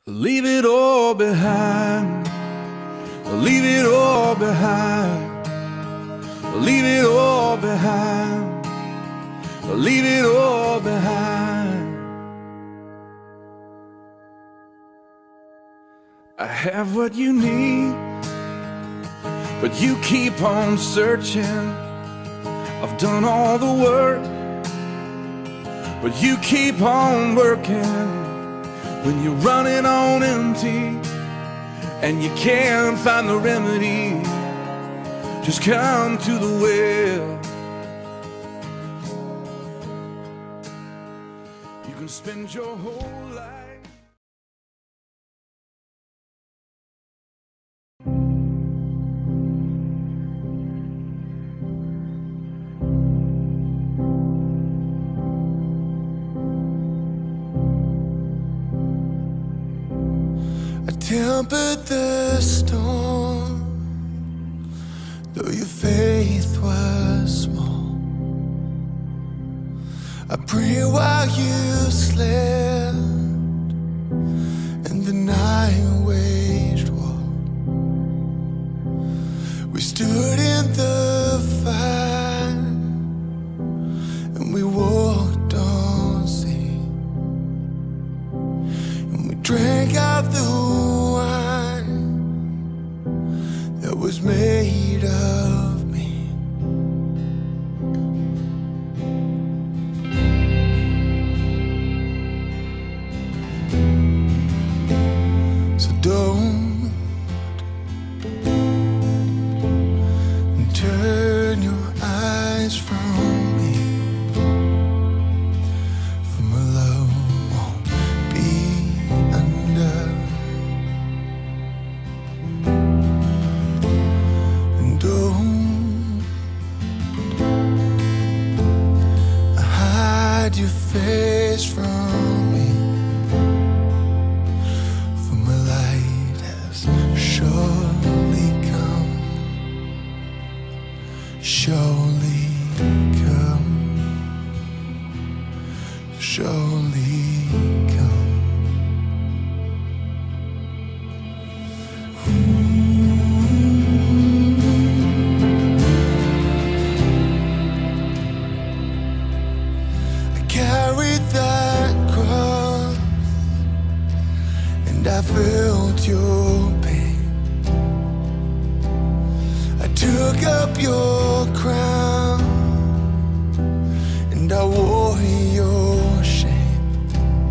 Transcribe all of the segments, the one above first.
Leave it all behind. Leave it all behind. Leave it all behind. Leave it all behind. I have what you need, but you keep on searching. I've done all the work, but you keep on working. When you're running on empty and you can't find the remedy, just come to the well. You can spend your whole life. Tempered the storm, though your faith was small. I pray while you slept and the night waged war. We stood in the fire and we walked on sea, and we drank out the was made of me. So don't turn your eyes from me, for my love won't be undone. Don't hide your face from me, for my light has surely come, surely come, surely come. Carried that cross and I felt your pain. I took up your crown and I wore your shame.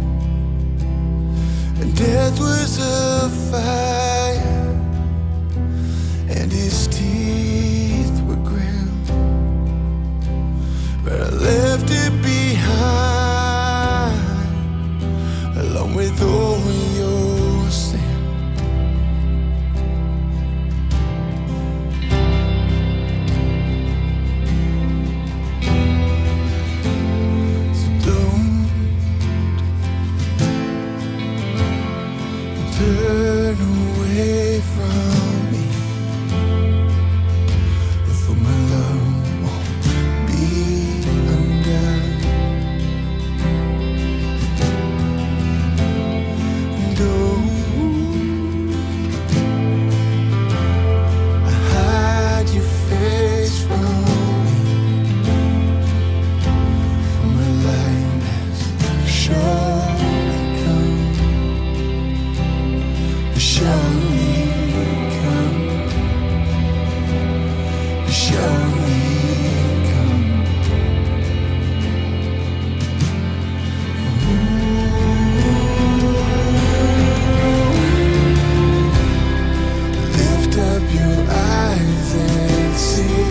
And death was a fire and his teeth were grim, but I left it behind, along with all your sin. So don't turn away from me, for my love won't be undone. Hide your face from me, for my light has surely come, surely come, surely come. Lift up your eyes and see,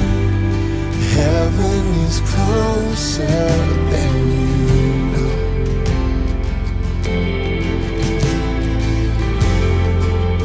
heaven is closer than you know.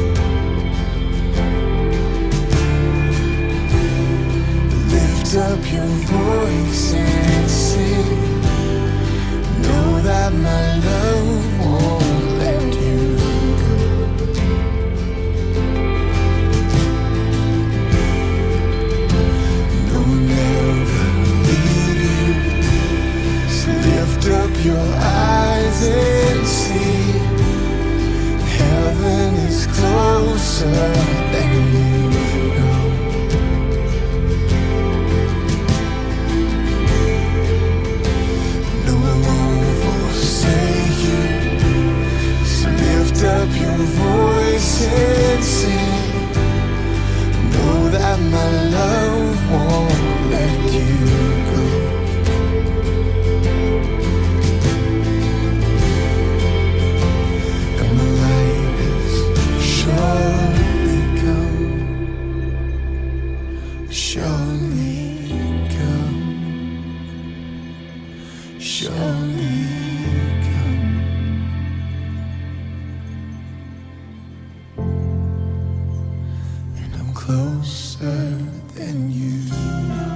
up your voice and sing. Know that my love won't let you go. And my light has surely come, surely come, surely come. And I'm closer than you know.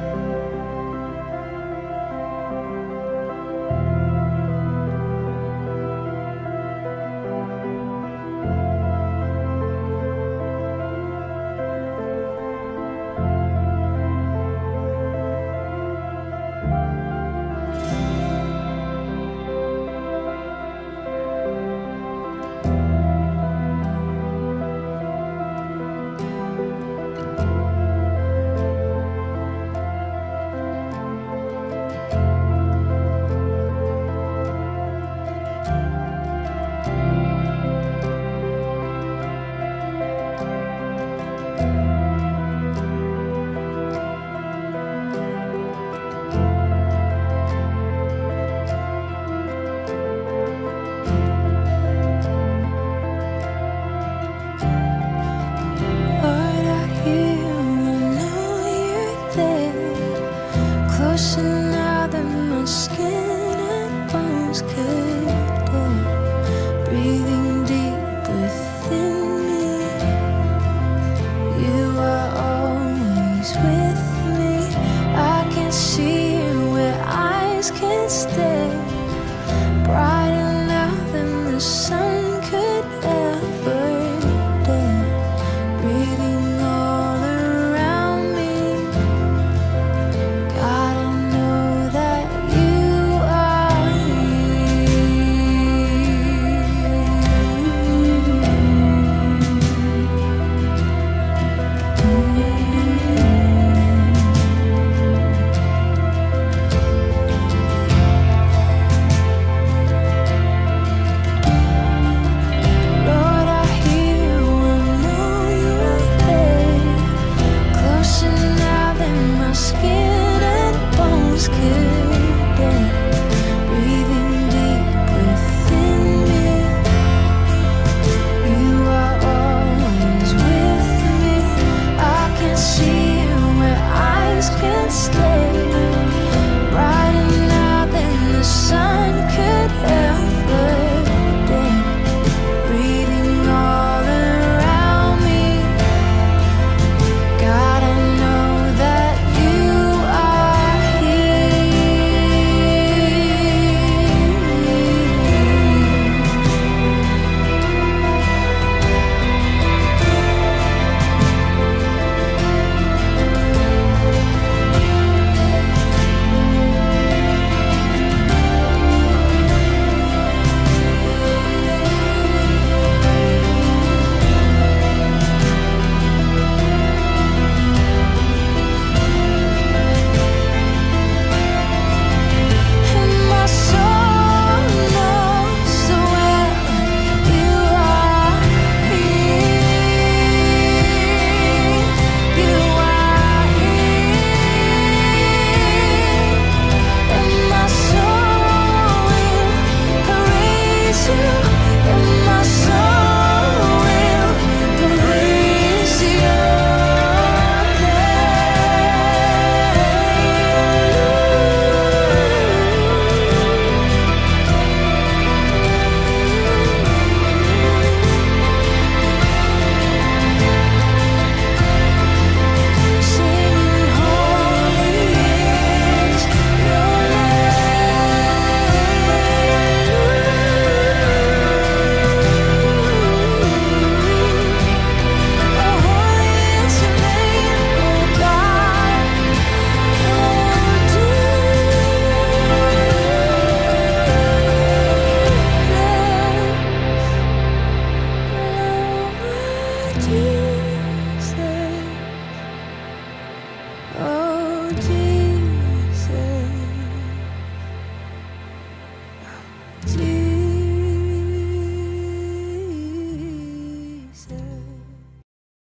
Closer now than my skin and bones could dare. Breathing